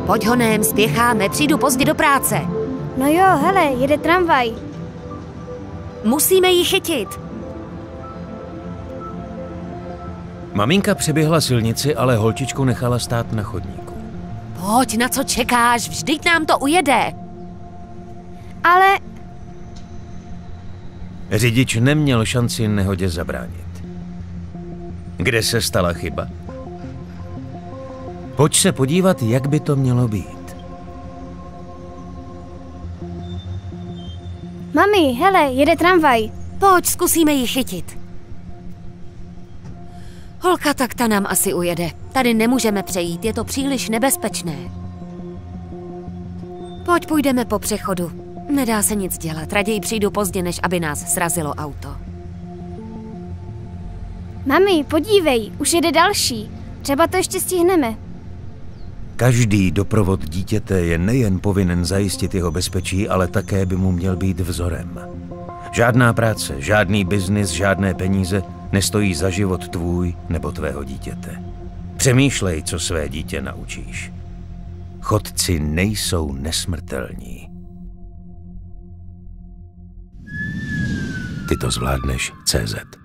Pojď honem, spěcháme, přijdu pozdě do práce. No jo, hele, jede tramvaj. Musíme ji chytit. Maminka přeběhla silnici, ale holčičku nechala stát na chodníku. Pojď, na co čekáš? Vždyť nám to ujede. Ale... Řidič neměl šanci nehodě zabránit. Kde se stala chyba? Pojď se podívat, jak by to mělo být. Mami, hele, jede tramvaj. Pojď, zkusíme ji chytit. Holka, tak ta nám asi ujede. Tady nemůžeme přejít, je to příliš nebezpečné. Pojď, půjdeme po přechodu. Nedá se nic dělat, raději přijdu pozdě, než aby nás srazilo auto. Mami, podívej, už jede další. Třeba to ještě stihneme. Každý doprovod dítěte je nejen povinen zajistit jeho bezpečí, ale také by mu měl být vzorem. Žádná práce, žádný biznis, žádné peníze nestojí za život tvůj nebo tvého dítěte. Přemýšlej, co své dítě naučíš. Chodci nejsou nesmrtelní. Ty to zvládneš. CZ